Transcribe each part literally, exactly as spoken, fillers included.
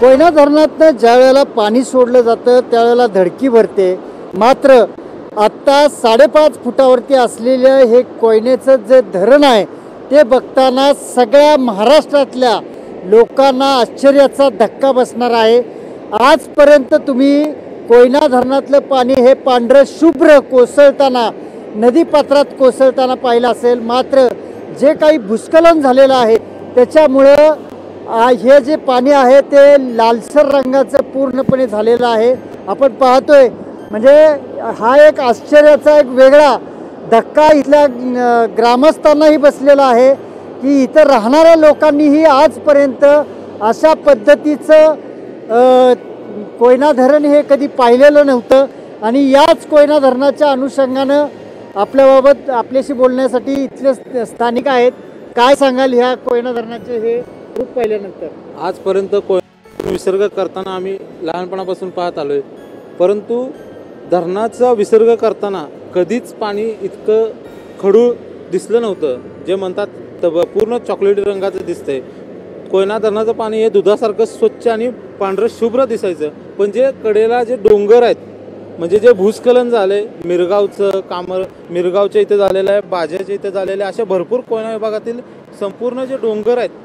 कोयना धरणातनं ज्या वेळेला पाणी सोडलं जातं त्यावेळेला धडकी भरते, मात्र आत्ता साडेपाच फुटावरती असलेलं हे कोयनेचं जे धरण आहे ते बघताना सगळ्या महाराष्ट्रातल्या लोकांना आश्चर्याचा धक्का बसणार आहे। आजपर्यंत तुम्ही कोयना धरणातलं पाणी हे पांढरं शुभ्र कोसळताना नदीपात्रात कोसळताना पाहिलं असेल, मात्र जे काही भूस्खलन झालेलं आहे त्याच्यामुळं हे जे पाणी आहे ते लालसर रंगाचं पूर्णपणे झालेलं आहे। आपण पाहतोय म्हणजे हा एक आश्चर्याचा एक वेगळा धक्का इथल्या ग्रामस्थांनाही बसलेला आहे की इथं राहणाऱ्या लोकांनीही आजपर्यंत अशा पद्धतीचं कोयना धरण हे कधी पाहिलेलं नव्हतं। आणि याच कोयना धरणाच्या अनुषंगानं आपल्याबाबत आपल्याशी बोलण्यासाठी इथले स्थानिक आहेत। काय सांगाल ह्या कोयना धरणाचे हे रूप पाहिल्यानंतर? आजपर्यंत कोयना विसर्ग करताना आम्ही लहानपणापासून पाहत आलोय, परंतु धरणाचा विसर्ग करताना कधीच पाणी इतकं खडूळ दिसलं नव्हतं। जे म्हणतात पूर्ण चॉकलेटी रंगाचं दिसतंय। कोयना धरणाचं पाणी हे दुधासारखं स्वच्छ आणि पांढरं शुभ्र दिसायचं, पण जे कडेला जे डोंगर आहेत म्हणजे जे भूस्खलन झाले, मिरगावचं कामर मिरगावच्या इथे झालेलं आहे, बाज्याच्या इथे झालेलं आहे, अशा भरपूर कोयना विभागातील संपूर्ण जे डोंगर आहेत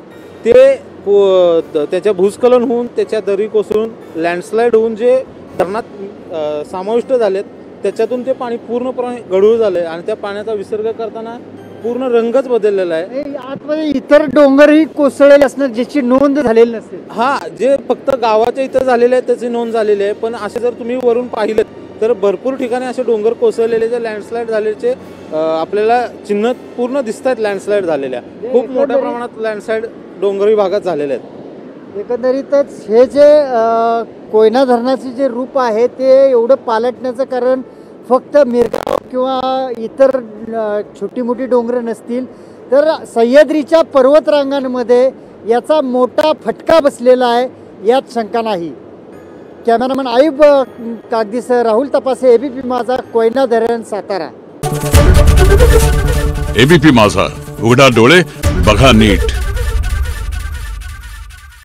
ते त्याच्या भूस्खलन होऊन त्याच्या दरी कोसळून लँडस्लाईड होऊन जे धरणात समाविष्ट झालेत त्याच्यातून ते पाणी पूर्णपणे गढूळ झालं आहे आणि त्या पाण्याचा विसर्ग करताना पूर्ण रंगच बदललेला आहे। आतमध्ये इतर डोंगरही कोसळलेले असणार ज्याची नोंद झालेली नसेल। हा, जे फक्त गावाच्या इथं झालेले आहे त्याची नोंद झालेली आहे, पण असे जर तुम्ही वरून पाहिलेत तर भरपूर ठिकाणी असे डोंगर कोसळलेले जे लँडस्लाईड झालेचे आपल्याला चिन्ह पूर्ण दिसत आहेत। लँडस्लाईड झालेल्या खूप मोठ्या प्रमाणात लँडस्लाईड डोंगरी भागात झालेले आहेत। एकंदरीतच हे जे कोयना धरणाचे जे रूप आहे ते एवढं पालटण्याचं कारण फक्त मिरगाव किंवा इतर छोटी मोठी डोंगर नसतील, तर सह्याद्रीच्या पर्वतरांगांमध्ये याचा मोठा फटका बसलेला आहे यात शंका नाही। कॅमेरामॅन आयुब कागदीसह राहुल तपासे, एबीपी माझा, कोयना धरण, सातारा। एबीपी माझा, उघडा डोळे बघा नीट।